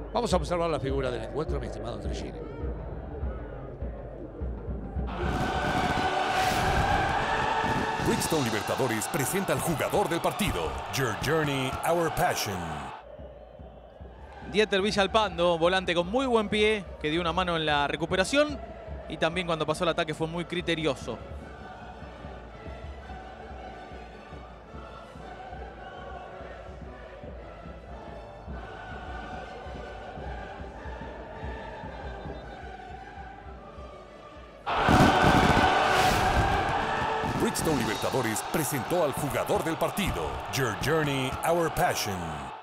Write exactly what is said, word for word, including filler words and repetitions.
Vamos a observar la figura del encuentro, mi estimado Trigini. Bridgestone Libertadores presenta al jugador del partido. Your Journey, Our Passion. Dieter Villalpando, volante con muy buen pie, que dio una mano en la recuperación y también cuando pasó el ataque fue muy criterioso. Bridgestone Libertadores presentó al jugador del partido. Your Journey, Our Passion.